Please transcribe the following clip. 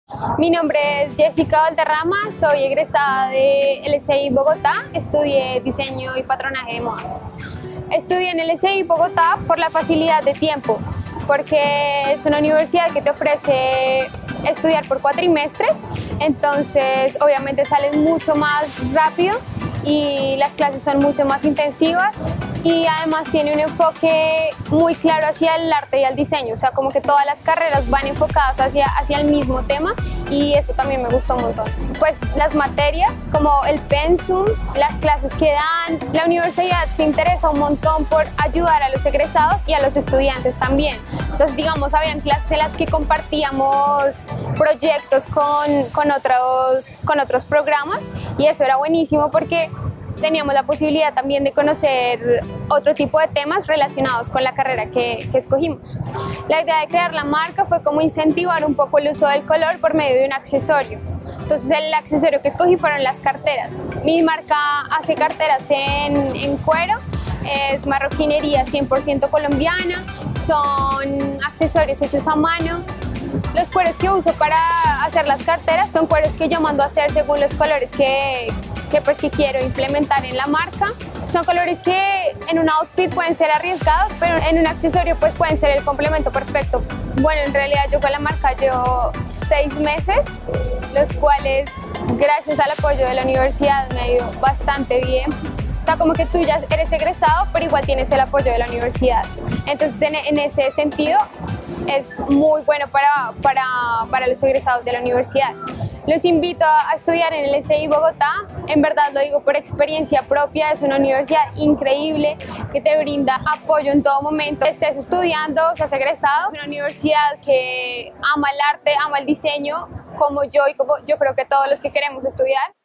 Mi nombre es Jessica Valderrama, soy egresada de LSI Bogotá, estudié diseño y patronaje de modas. Estudié en LSI Bogotá por la facilidad de tiempo, porque es una universidad que te ofrece estudiar por cuatrimestres, entonces obviamente sales mucho más rápido y las clases son mucho más intensivas y además tiene un enfoque muy claro hacia el arte y el diseño, o sea, como que todas las carreras van enfocadas hacia el mismo tema y eso también me gustó un montón. Pues las materias, como el pensum, las clases que dan, la universidad se interesa un montón por ayudar a los egresados y a los estudiantes también. Entonces, digamos, habían clases en las que compartíamos proyectos con otros programas y eso era buenísimo porque teníamos la posibilidad también de conocer otro tipo de temas relacionados con la carrera que escogimos. La idea de crear la marca fue como incentivar un poco el uso del color por medio de un accesorio. Entonces el accesorio que escogí fueron las carteras. Mi marca hace carteras en cuero, es marroquinería 100% colombiana, son accesorios hechos a mano. Los cueros que uso para hacer las carteras son cueros que yo mando a hacer según los colores que quiero implementar en la marca. Son colores que en un outfit pueden ser arriesgados, pero en un accesorio pues pueden ser el complemento perfecto. Bueno, en realidad yo con la marca llevo 6 meses, los cuales gracias al apoyo de la universidad me ha ido bastante bien. O sea, como que tú ya eres egresado, pero igual tienes el apoyo de la universidad. Entonces, en ese sentido, es muy bueno para los egresados de la universidad. Los invito a estudiar en el LSI Bogotá, en verdad lo digo por experiencia propia, es una universidad increíble que te brinda apoyo en todo momento. Estés estudiando, seas egresado, es una universidad que ama el arte, ama el diseño, como yo y como yo creo que todos los que queremos estudiar.